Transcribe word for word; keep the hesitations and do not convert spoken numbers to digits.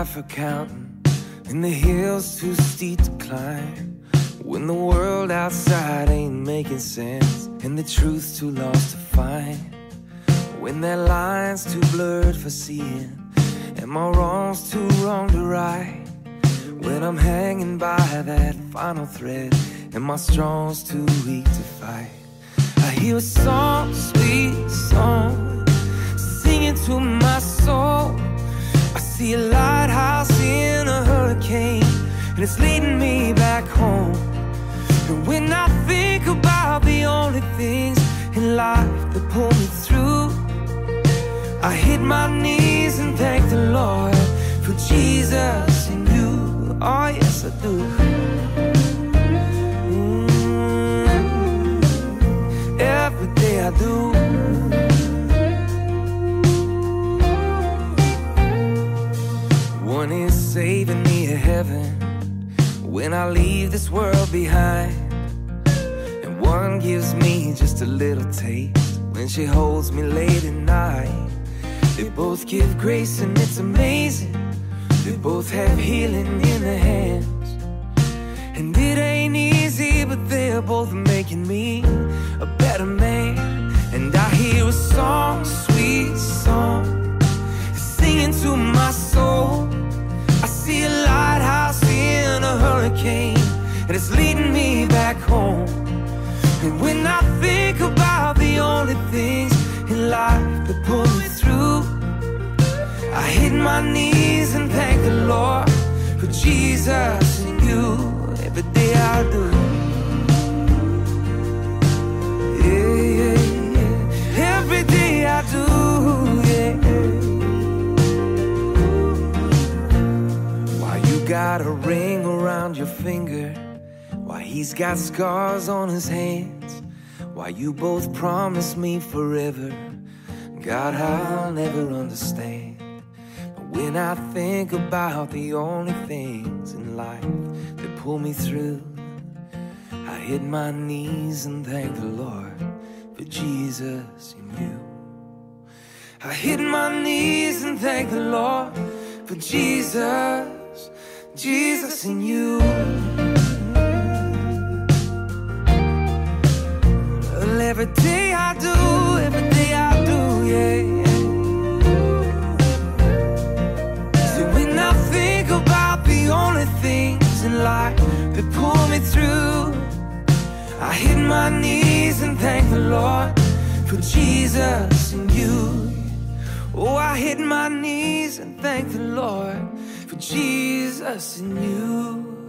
high for counting, and the hill's too steep to climb. When the world outside ain't making sense, and the truth's too lost to find. When that line's too blurred for seeing, and my wrong's too wrong to right. When I'm hanging by that final thread, and my strong's too weak to fight. I hear a song, sweet song, singing to my soul. I see a lighthouse in a hurricane, and it's leading me back home. And when I think about the only things in life that pull me through, I hit my knees and thank the Lord for Jesus and you. Oh yes I do. Mm, every day I do. One is saving me a heaven when I leave this world behind, and one gives me just a little taste when she holds me late at night. They both give grace and it's amazing. They both have healing in their hands, and it ain't easy, but they're both making me a better man. And I hear a song, sweet song, singing to my soul. I see a lighthouse in a hurricane, and it's leading me back home. And when I think about the only things in life that pull me through, I hit my knees and thank the Lord for Jesus and you. Every day I do. Yeah, yeah, yeah. Every day I do, yeah. Why you got a ring around your finger, why he's got scars on his hands, why you both promised me forever, God, I'll never understand. But when I think about the only things in life that pull me through, I hit my knees and thank the Lord for Jesus and you. I hit my knees and thank the Lord for Jesus, Jesus and you. Well, every day I do, every day I do, yeah. So when I think about the only things in life that pull me through, I hit my knees and thank the Lord for Jesus and you. Oh, I hit my knees and thank the Lord for Jesus and you.